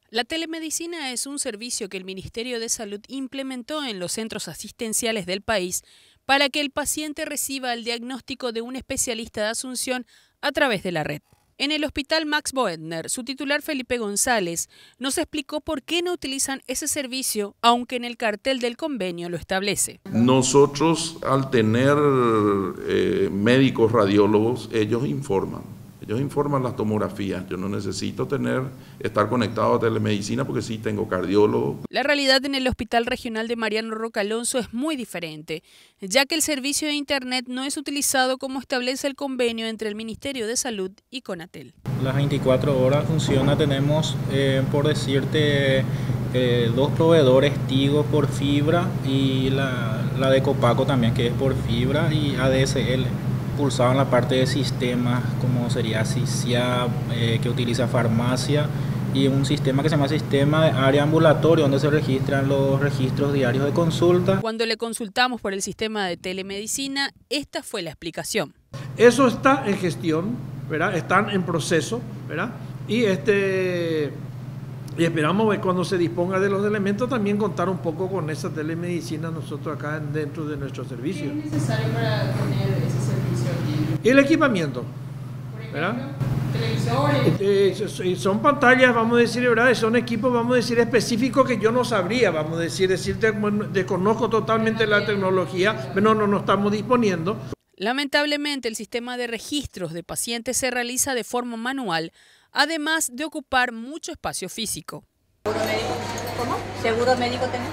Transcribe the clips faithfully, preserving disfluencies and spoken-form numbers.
La telemedicina es un servicio que el Ministerio de Salud implementó en los centros asistenciales del país para que el paciente reciba el diagnóstico de un especialista de Asunción a través de la red. En el Hospital Max Boedner, su titular Felipe González nos explicó por qué no utilizan ese servicio, aunque en el cartel del convenio lo establece. Nosotros, al tener eh, médicos radiólogos, ellos informan. Ellos informan las tomografías. Yo no necesito tener, estar conectado a telemedicina porque sí tengo cardiólogo. La realidad en el Hospital Regional de Mariano Roca Alonso es muy diferente, ya que el servicio de Internet no es utilizado como establece el convenio entre el Ministerio de Salud y Conatel. Las veinticuatro horas funciona, tenemos, eh, por decirte, eh, dos proveedores, Tigo por fibra y la, la de Copaco también, que es por fibra, y A D S L. Pulsado en la parte de sistemas, como sería CISIA, eh, que utiliza farmacia, y un sistema que se llama sistema de área ambulatorio, donde se registran los registros diarios de consulta. Cuando le consultamos por el sistema de telemedicina, esta fue la explicación. Eso está en gestión, ¿verdad? Están en proceso, ¿verdad? Y este y esperamos que cuando se disponga de los elementos también contar un poco con esa telemedicina nosotros acá dentro de nuestro servicio. ¿Qué es necesario para tener ese servicio aquí? El equipamiento, ¿verdad? Televisores. Eh, son pantallas, vamos a decir, ¿verdad? Son equipos, vamos a decir, específicos que yo no sabría, vamos a decir, decirte, bueno, desconozco totalmente la tecnología, pero no, no, no estamos disponiendo. Lamentablemente, el sistema de registros de pacientes se realiza de forma manual, además de ocupar mucho espacio físico. ¿Seguro médico? ¿Cómo? ¿Seguro médico tenés?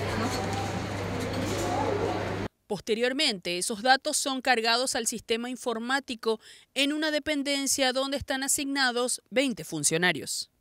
Posteriormente, esos datos son cargados al sistema informático en una dependencia donde están asignados veinte funcionarios.